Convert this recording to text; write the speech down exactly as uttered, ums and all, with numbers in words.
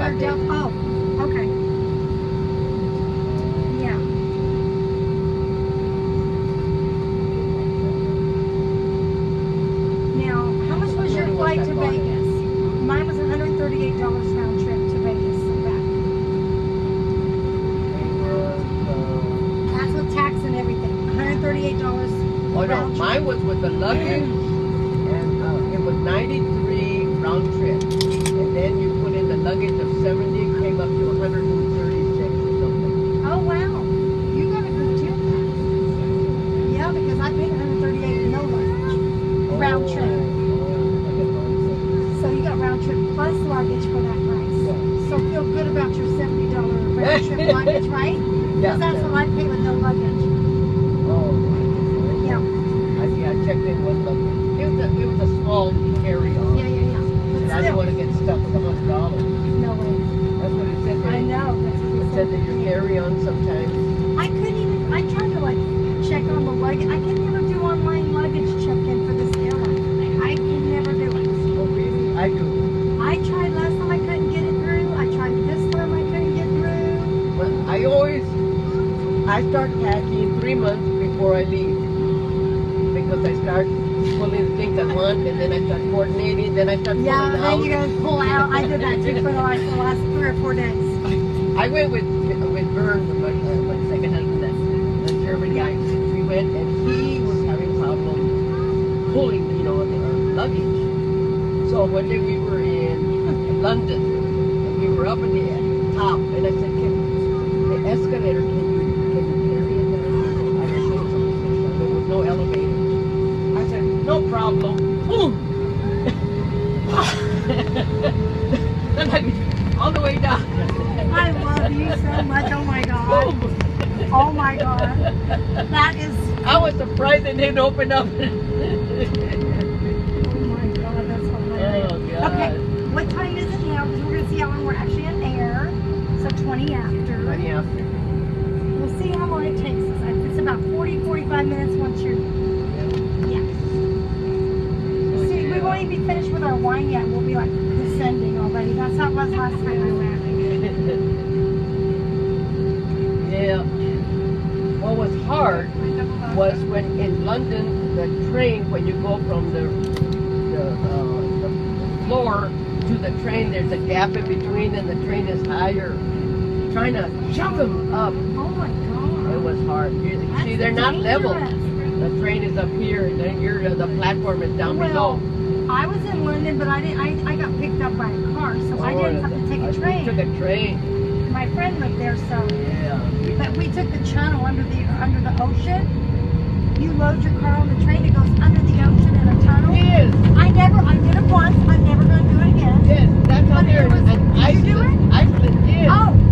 Delta. Delta. Oh, okay. Yeah. Now, how much was your flight to Vegas? Mine was one hundred thirty-eight dollars round trip to Vegas and back. That's with tax and everything. one hundred thirty-eight dollars Oh no, round trip. mine was with the luggage, and uh, it was ninety-three round trip, and then you put in the luggage of seventy, it came up to one hundred thirty-six or something. Oh wow, you got a good deal. Yeah, because I paid one hundred thirty-eight with no luggage. Round Oh, trip. oh, So you got round trip plus luggage for that price. So feel good about your seventy dollar round trip luggage, right? Because Yeah, that's yeah. what I pay with no luggage. Oh, Yeah. I see. I checked in one luggage. It was a, it was a small carry-on. Yeah, yeah, yeah. And But I didn't still, want to get stuck with a hundred dollars. no way. That's what it said there. I know. That's what It it said that your carry-on sometimes. I couldn't even, I tried to like check on the luggage. I could never do online luggage check-in for this airline. I, I could never do it. Oh really? I do. I tried last time, I couldn't get it through. I tried this time, I couldn't get through. But I always, I start packing three months before I leave. Because I start pulling the things I want, and then I start coordinating, then I start pulling Yeah, then out. you gotta pull out. I did that too for the last, the last three or four days. I went with with Vern, my, uh, my second husband, that the German guy. We went, and he was having problems pulling, you know, the uh, luggage. So one day we were in London, and we were up in the top, and I said, "Can the escalator? Can you can you carry it down?" I didn't think so. There was no elevator. I said, "No problem." Boom. Then I be all the way down. I love you so much. Oh my God. Boom. Oh my God. That is, I was surprised it didn't open up. oh my God, that's hilarious. Oh, God. Okay, what time is it now? Because we're going to see how long we're actually in air. So twenty after. Twenty after. We'll see how long it takes us. It's about forty, forty-five minutes once you're, yeah. See, we won't even be finished with our wine yet. We'll be like descending already. That's how it was last time we went. Yeah. What was hard was when in London, the train, when you go from the, the, uh, the floor to the train, there's a gap in between and the train is higher. Trying to jump them up, Oh my God. it was hard. You, That's see, they're not level. dangerous. The train is up here, and then you're, the platform is down Well, below. I was in London, but I didn't. I, I got picked up by a car, so I didn't have to take I- a we train. took a train. My friend lived there, so. Yeah. we- But we took the channel under the under the ocean. You load your car on the train, it goes under the ocean in a tunnel. Yes. I never. I did it once. I'm never going to do it again. Yes, that's how But it there was- and did you do Iceland. Iceland, yes. Oh,